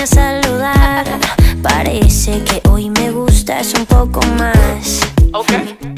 a saludar. Parece que hoy me gustas un poco más. Ok.